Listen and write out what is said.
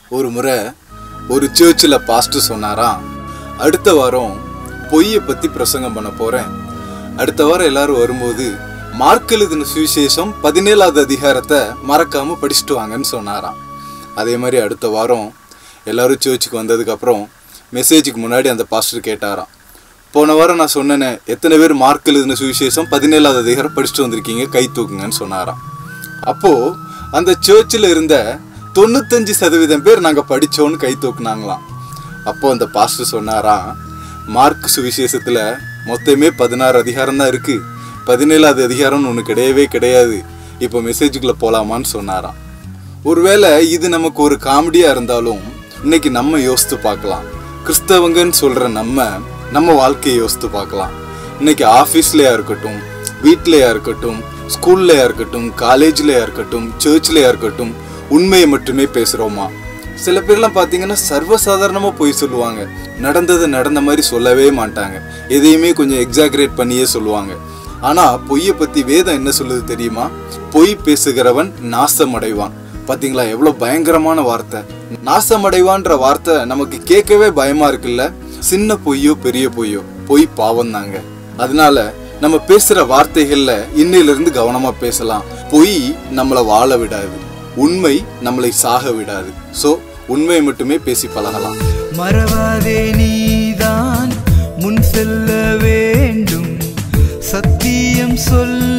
ஒரு முறை ஒரு சர்ச்சில் பாஸ்டர் சொன்னாராம், அடுத்த வாரம் பொய்யை பற்றி பிரசங்கம் பண்ண போகிறேன். அடுத்த வாரம் எல்லாரும் வரும்போது மார்க் எழுதின சுவிசேஷம் 17வது அதிகாரத்தை மறக்காமல் படிச்சுட்டு வாங்கன்னு சொன்னாராம். அதே மாதிரி அடுத்த வாரம் எல்லோரும் சர்ச்சுக்கு வந்ததுக்கப்புறம் மெசேஜுக்கு முன்னாடி அந்த பாஸ்டர் கேட்டாராம், போன வாரம் நான் சொன்னேனே, எத்தனை பேர் மார்க் எழுதின சுவிசேஷம் 17வது அதிகாரம் படிச்சுட்டு வந்திருக்கீங்க, கை தூக்குங்கன்னு சொன்னாராம். அப்போது அந்த சர்ச்சில் இருந்த 95% பேர் நாங்கள் படித்தோன்னு கை தூக்குனாங்களாம். அப்போது அந்த பாஸ்டர் சொன்னாராம், மார்க் சுவிசேஷத்தில் மொத்தமே 16 அதிகாரம் தான் இருக்குது, 17வது அதிகாரம்னு ஒன்று கிடையவே கிடையாது, இப்போ மெசேஜுக்குள்ளே போகலாமான்னு சொன்னாராம். ஒருவேளை இது நமக்கு ஒரு காமெடியாக இருந்தாலும் இன்னைக்கு நம்ம யோசித்து பார்க்கலாம். கிறிஸ்தவங்கன்னு சொல்கிற நம்ம வாழ்க்கையை யோசித்து பார்க்கலாம். இன்னைக்கு ஆஃபீஸ்லையா இருக்கட்டும், வீட்லையா இருக்கட்டும், ஸ்கூல்லையா இருக்கட்டும், காலேஜ்லையா இருக்கட்டும், சர்ச்லையா இருக்கட்டும், உண்மையை மட்டுமே பேசுகிறோமா? சில பேர்லாம் பார்த்தீங்கன்னா சர்வசாதாரணமாக போய் சொல்லுவாங்க, நடந்ததை நடந்த மாதிரி சொல்லவே மாட்டாங்க, எதையுமே கொஞ்சம் எக்ஸாகரேட் பண்ணியே சொல்லுவாங்க. ஆனால் பொய்யை பற்றி வேதம் என்ன சொல்லுது தெரியுமா? பொய் பேசுகிறவன் நாசமடைவான். பார்த்தீங்களா எவ்வளோ பயங்கரமான வார்த்தை. நாசமடைவான்ற வார்த்தை நமக்கு கேட்கவே பயமாக இருக்குல்ல. சின்ன பொய்யோ பெரிய பொய்யோ, பொய் பாவம் தாங்க. அதனால நம்ம பேசுகிற வார்த்தைகளில் இன்னையிலிருந்து கவனமாக பேசலாம். பொய் நம்மளை வாழ விடாது, உண்மை நம்மளை சாக விடாது. ஸோ உண்மையை மட்டுமே பேசி பழகலாம். மறவாதே, நீதான் முன் செல்ல வேண்டும், சத்தியம் சொல்ல